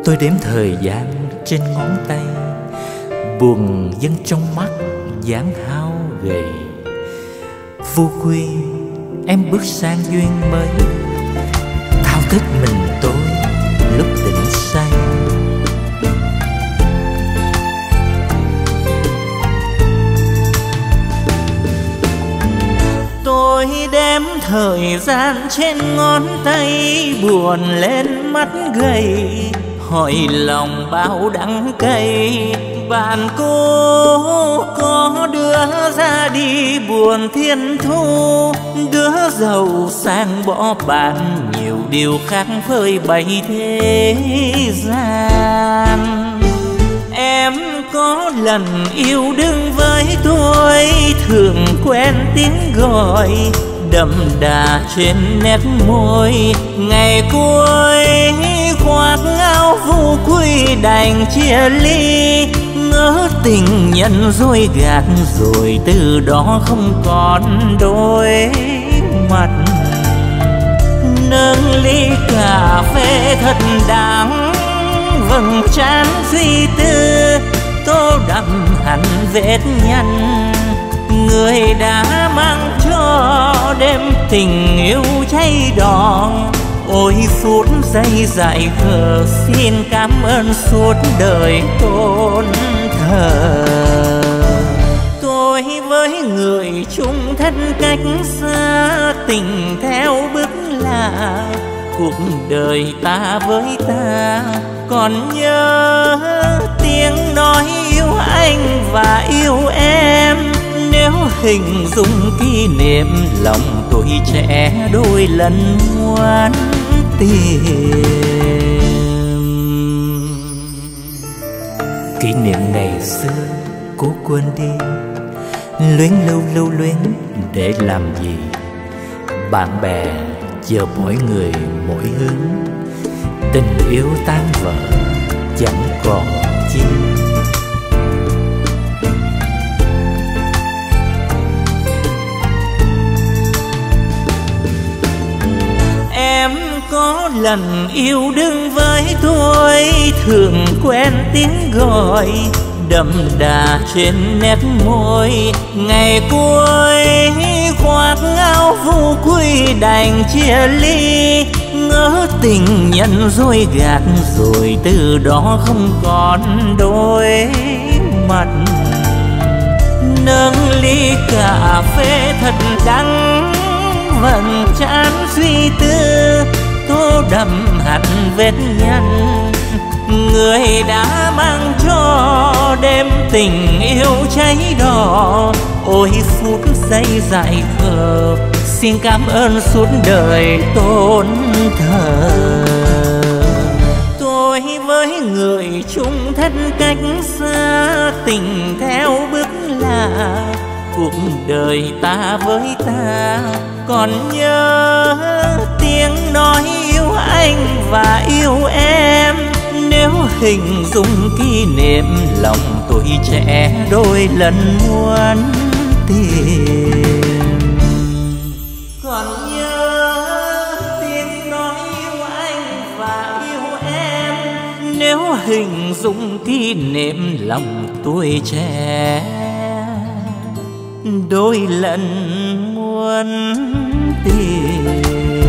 Tôi đếm thời gian trên ngón tay, buồn dâng trong mắt dáng hao gầy. Vô quy em bước sang duyên mới, thao thức mình tôi lúc tỉnh say. Tôi đếm thời gian trên ngón tay, buồn lên mắt gầy, hỏi lòng bao đắng cay. Bạn cô có đứa ra đi buồn thiên thu, đứa giàu sang bỏ bạn, nhiều điều khác phơi bày thế gian. Em có lần yêu đương với tôi, thường quen tiếng gọi đậm đà trên nét môi. Ngày cuối khoác áo vô quy đành chia ly, ngỡ tình nhân dối gạt rồi từ đó không còn đôi mặt. Nâng ly cà phê thật đắng, vầng trán suy tư tô đậm hẳn vết nhăn. Người đã mang cho đêm tình yêu cháy đỏ, ôi phút giây dại khờ xin cảm ơn suốt đời tôn thờ. Tôi với người chung thân cách xa, tình theo bước lạ, cuộc đời ta với ta. Còn nhớ tiếng nói yêu anh và yêu em, nếu hình dung kỷ niệm lòng tuổi trẻ đôi lần muốn tìm. Kỷ niệm ngày xưa cố quên đi, luyến lưu luyến để làm gì. Bạn bè giờ mỗi người mỗi hướng, tình yêu tan vỡ chẳng còn chi. Em có lần yêu đương với tôi, thường quen tiếng gọi đậm đà trên nét môi. Ngày cuối khoác áo vô quy đành chia ly, ngỡ tình nhân dối gạt rồi từ đó không còn đôi mặt. Nâng ly cà phê thật đắng, vầng trán suy tư tô đậm hẳn vết nhăn. Người đã mang cho đêm tình yêu cháy đỏ, ôi phút giây dại khờ xin cảm ơn suốt đời tôn thờ. Tôi với người chung thân cách xa, tình theo bước lạ, cuộc đời ta với ta. Còn nhớ tiếng nói yêu anh và yêu em, nếu hình dung kỷ niệm lòng tuổi trẻ đôi lần muốn tìm. Còn nhớ tiếng nói yêu anh và yêu em, nếu hình dung kỷ niệm lòng tuổi trẻ đôi lần muốn tìm.